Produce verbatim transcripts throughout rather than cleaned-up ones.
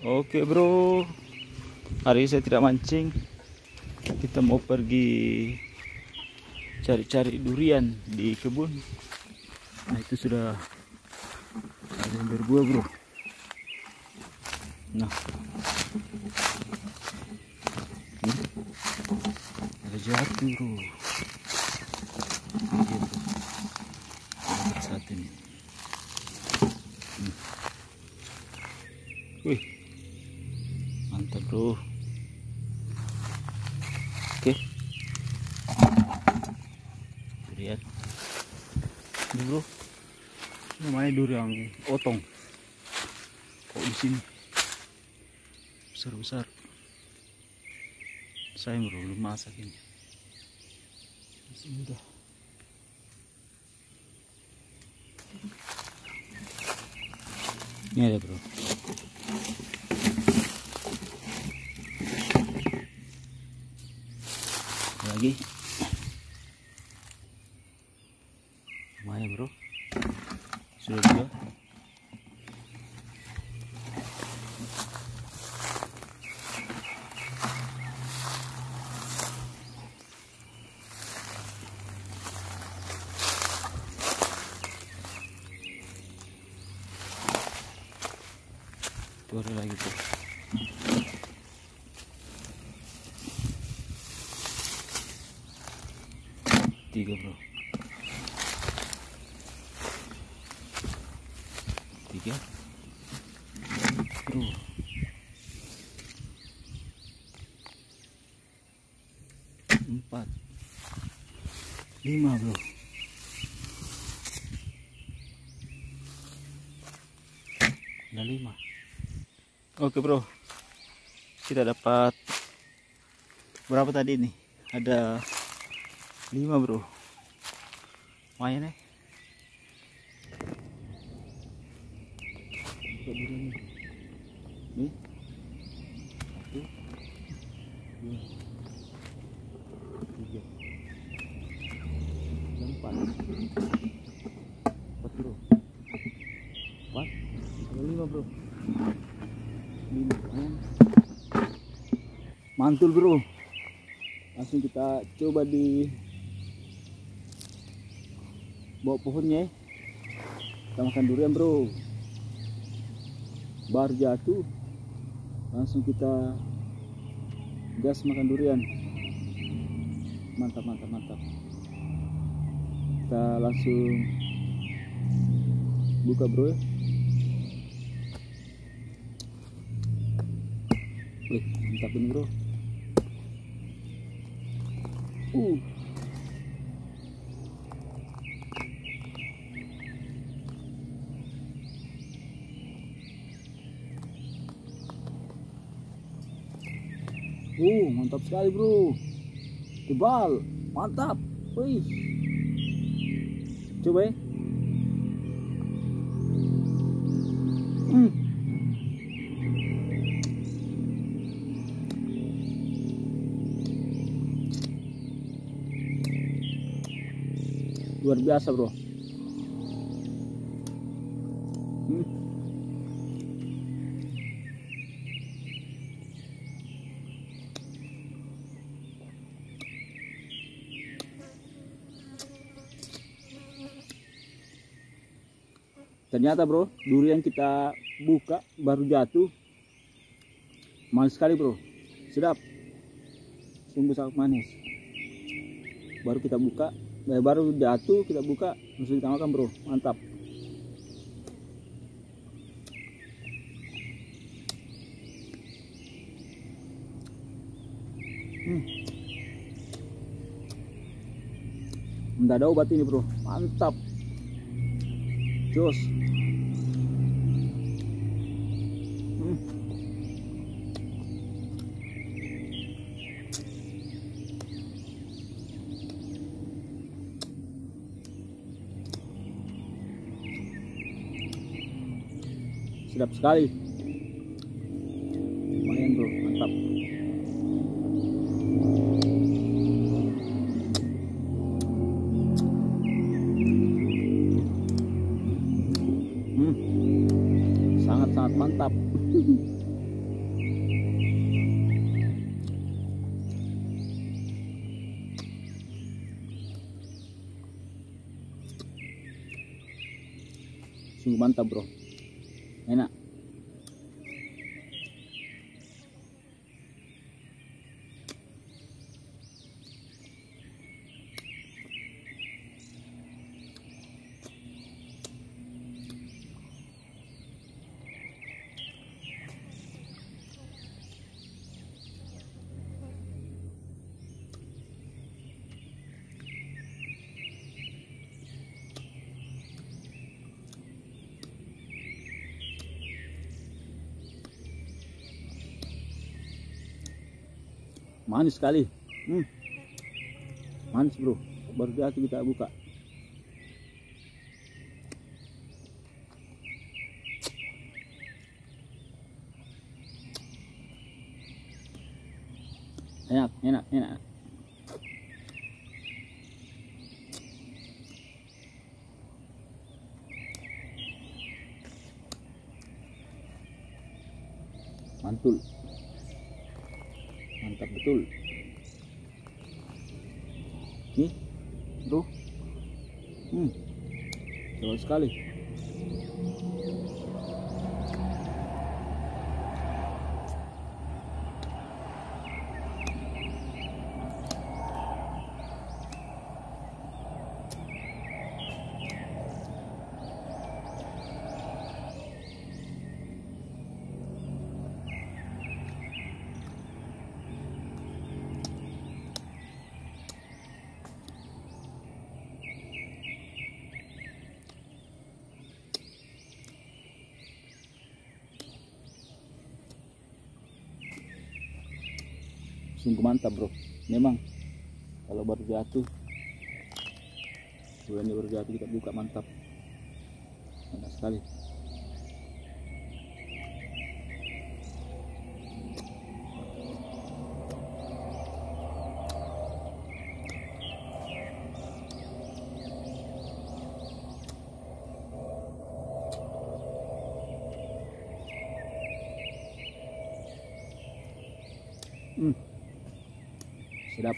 Oke bro, hari ini saya tidak mancing. Kita mau pergi cari-cari durian di kebun. Nah itu sudah ada yang berbuah bro. Nah ini ada jatuh bro. Ini dia, bro. Dapat satu nih. Hmm. Wih, mantap bro. Oke, lihat ini bro, namanya durian otong. Kok di sini besar besar. Saya bro belum masak ini, masih mudah. Ini ada bro. Lagi lumayan bro, sudah dua. Tuh ada lagi tuh. Tiga bro, tiga bro, empat, lima bro. Ada lima. Oke bro, kita dapat berapa tadi nih? Ada lima bro, lumayan ya. Nih, satu, dua, tiga, empat, empat bro, empat, ada lima bro, lima, mantul bro. Langsung kita coba di bawah pohonnya. Kita makan durian bro, baru jatuh langsung kita gas makan durian. Mantap mantap mantap. Kita langsung buka bro ya. Wih, mantap ini bro. Uh Uh, mantap sekali bro, tebal, mantap, wih, coba ya, hmm. Luar biasa bro, hmm. Ternyata bro, durian kita buka baru jatuh, manis sekali bro, sedap, sungguh sangat manis. Baru kita buka, baru jatuh kita buka, langsung kita makan bro, mantap. Hmm. Mendadak obat ini bro, mantap, jos. Hmm. Sedap sekali, lumayan bro, mantap. Hmm. Sangat-sangat mantap. Sungguh mantap bro, enak. Manis sekali, hmm. Manis bro, baru jatuh kita buka. Enak, enak, enak. Mantul. Mantap betul. Nih, bro. Hmm. Jauh sekali. Sungguh mantap bro, memang kalau baru jatuh, ini baru jatuh kita buka, mantap, enak sekali. Hmm. Sedap.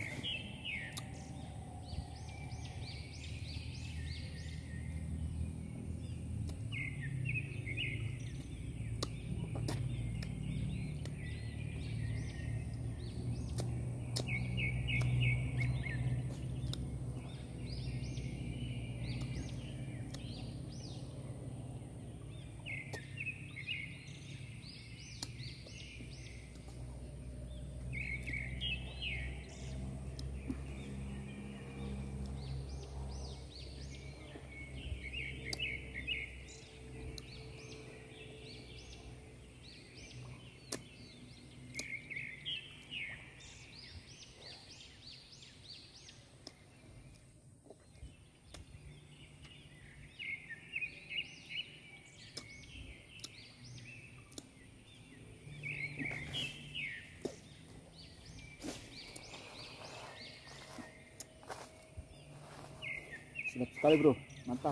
Sedap sekali bro, mantap.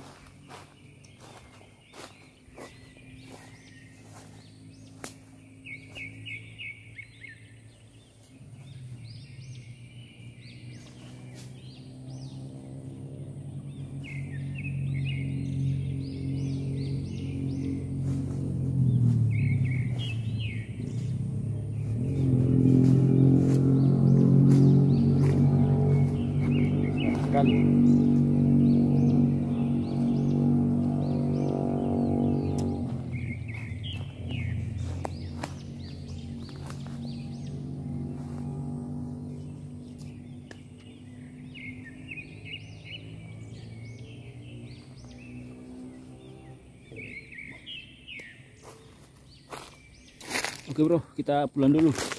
Sedap sekali. Oke bro, kita pulang dulu.